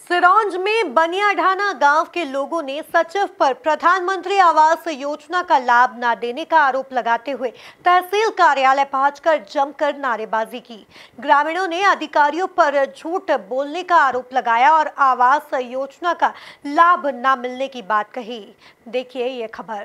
सिरौंज में बनियाढाना गांव के लोगों ने सचिव पर प्रधानमंत्री आवास योजना का लाभ न देने का आरोप लगाते हुए तहसील कार्यालय पहुंचकर जमकर नारेबाजी की। ग्रामीणों ने अधिकारियों पर झूठ बोलने का आरोप लगाया और आवास योजना का लाभ न मिलने की बात कही। देखिए ये खबर।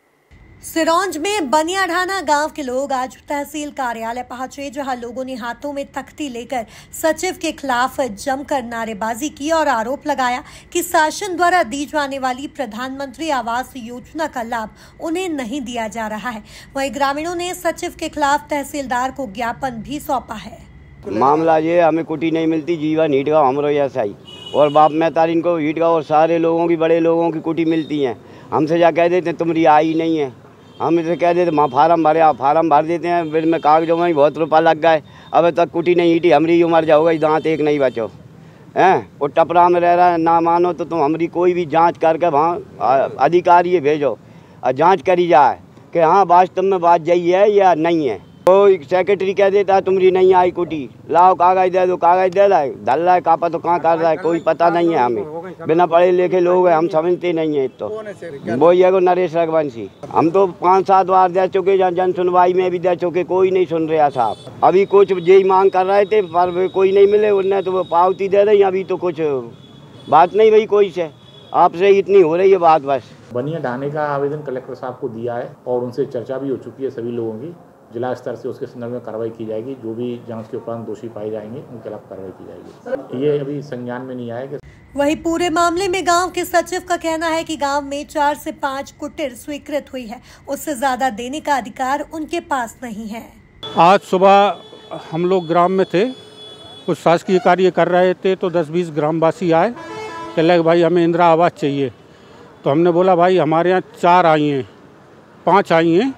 सिरौंज में बनियाढाना गांव के लोग आज तहसील कार्यालय पहुंचे, जहां लोगों ने हाथों में तख्ती लेकर सचिव के खिलाफ जमकर नारेबाजी की और आरोप लगाया कि शासन द्वारा दी जाने वाली प्रधानमंत्री आवास योजना का लाभ उन्हें नहीं दिया जा रहा है। वहीं ग्रामीणों ने सचिव के खिलाफ तहसीलदार को ज्ञापन भी सौंपा है। मामला ये हमें कुटी नहीं मिलती, जीवन हीट गाँव हमरो ऐसा ही और बाप मेहतारीन को हीट गाँव और सारे लोगों की, बड़े लोगों की कुटी मिलती है। हमसे जा कह देते तुम्हारी आई नहीं है, हम इसे कह देते माँ फार्म भरे, आप फार्म भर देते हैं, बिल में कागजों में ही बहुत रुपया लग गए। अब तक कुटी नहीं हीटी, हमारी उम्र जाओगा दांत एक नहीं बचो हैं। वो टपरा में रह रहा है, ना मानो तो तुम हमारी कोई भी जांच करके वहाँ अधिकारी भेजो और जांच करी जाए कि हाँ वास्तव में बात यही है या नहीं है। तो सेक्रेटरी कह देता है तुम्हारी नहीं आई कुटी, लाओ कागज दे दो, कागज दे रहा है, धल रहा है, कापा तो कहाँ कर रहा है, कोई पता नहीं है। हमें बिना पढ़े लिखे लोग हैं, हम समझते नहीं है। तो वो ये को नरेश रघुवंशी, हम तो 5-7 बार दे चुके, जन सुनवाई में भी दे चुके, कोई नहीं सुन रहा साहब। अभी कुछ यही मांग कर रहे थे पर कोई नहीं मिले, उन्हें तो वो पावती दे रही, अभी तो कुछ बात नहीं भाई कोई से, आपसे इतनी हो रही है बात बस। बनियाढाने का आवेदन कलेक्टर साहब को दिया है और उनसे चर्चा भी हो चुकी है सभी लोगों की। जिला स्तर से उसके संदर्भ में कार्रवाई की जाएगी। जो भी जांच के उपरांत दोषी पाए जाएंगे उनके खिलाफ कार्रवाई की जाएगी। ये अभी संज्ञान में नहीं आया। वहीं पूरे मामले में गांव के सचिव का कहना है कि गांव में 4 से 5 कुटीर स्वीकृत हुई है, उससे ज्यादा देने का अधिकार उनके पास नहीं है। आज सुबह हम लोग ग्राम में थे, कुछ शासकीय कार्य कर रहे थे, तो 10-20 ग्रामवासी आए, कह लगे भाई हमें इंदिरा आवास चाहिए। तो हमने बोला भाई हमारे यहाँ 4 आई हैं, 5 आई हैं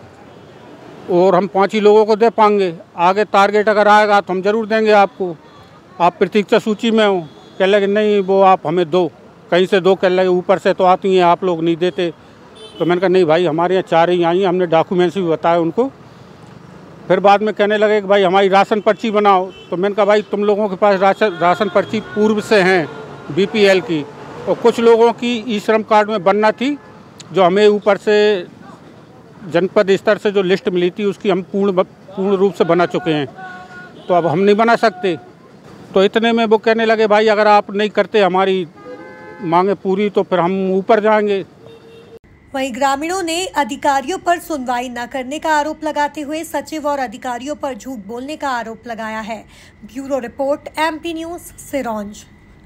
और हम 5 ही लोगों को दे पाएंगे। आगे टारगेट अगर आएगा तो हम जरूर देंगे आपको, आप प्रतीक्षा सूची में हो। कह लगे नहीं वो आप हमें दो, कहीं से दो, कह लगे ऊपर से तो आती हैं, आप लोग नहीं देते। तो मैंने कहा नहीं भाई हमारे यहाँ 4 ही आई हैं, हमने डॉक्यूमेंट्स भी बताए उनको। फिर बाद में कहने लगे कि भाई हमारी राशन पर्ची बनाओ। तो मैंने कहा भाई तुम लोगों के पास राशन पर्ची पूर्व से हैं BPL की, और कुछ लोगों की ई श्रम कार्ड में बनना थी, जो हमें ऊपर से जनपद स्तर से जो लिस्ट मिली थी उसकी हम पूर्ण रूप से बना चुके हैं, तो अब हम नहीं बना सकते। तो इतने में वो कहने लगे भाई अगर आप नहीं करते हमारी मांगे पूरी तो फिर हम ऊपर जाएंगे। वहीं ग्रामीणों ने अधिकारियों पर सुनवाई न करने का आरोप लगाते हुए सचिव और अधिकारियों पर झूठ बोलने का आरोप लगाया है। Bureau report MP news Sironj.